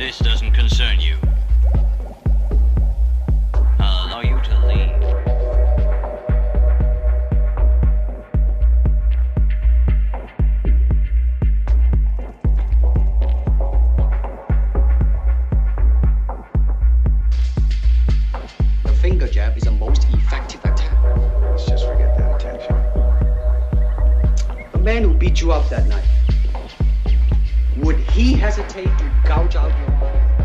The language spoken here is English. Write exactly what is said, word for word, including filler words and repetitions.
This doesn't concern you. I'll allow you to leave. The finger jab is the most effective attack. Let's just forget that attention. The man who beat you up that night, would he hesitate to gouge out your eye?